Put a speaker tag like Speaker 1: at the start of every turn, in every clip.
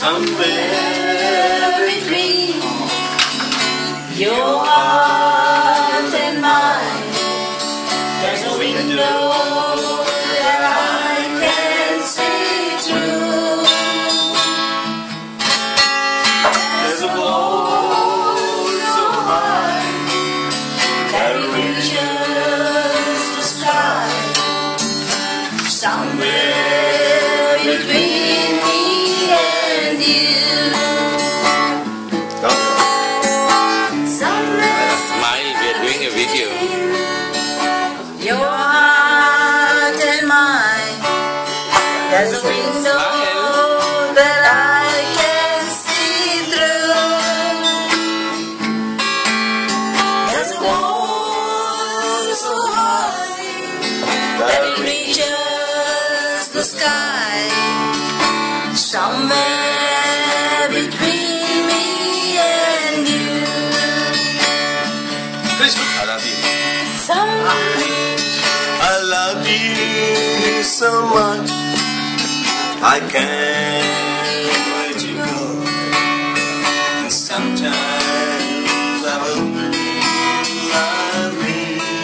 Speaker 1: somewhere between your heart and mine, there's a window that I can see through. There's a wall so high that it reaches the sky, somewhere between me and you.
Speaker 2: Smile, we are doing a video.
Speaker 1: Your heart and mine, there's a window that I can see through. There's a wall so high that it reaches the sky, somewhere between me and you.
Speaker 2: I love you.
Speaker 3: I love you so much, I can't let you go. And sometimes I hope love me,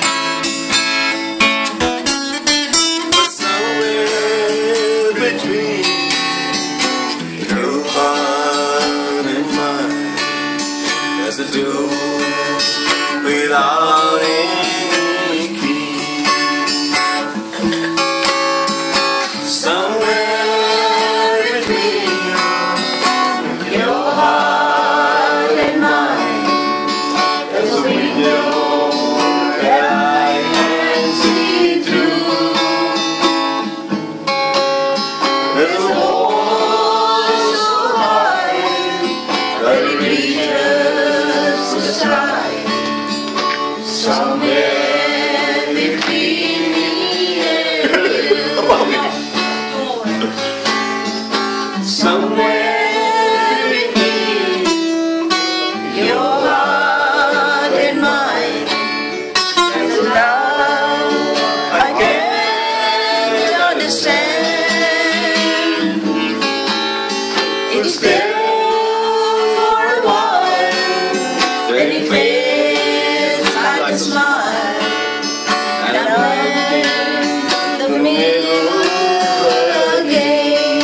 Speaker 3: but somewhere between your heart and mine, there's a door without any key. Somewhere between your heart and mine, there's a window that I can see through. There's a wall so high that it reaches the sky, somewhere between me and you. Somewhere between your heart and mine, there's a love I can't understand. It's there for a while, then it fades like a smile, and I'm in the middle again.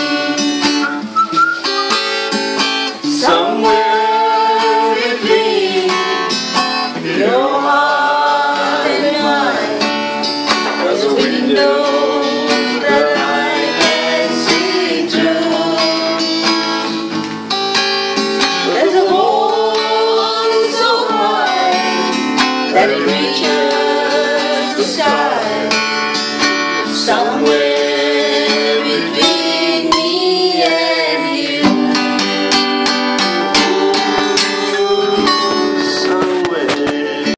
Speaker 3: Somewhere between your heart and mine, there's a window that I can see through. There's a wall so high that it reaches the sky, somewhere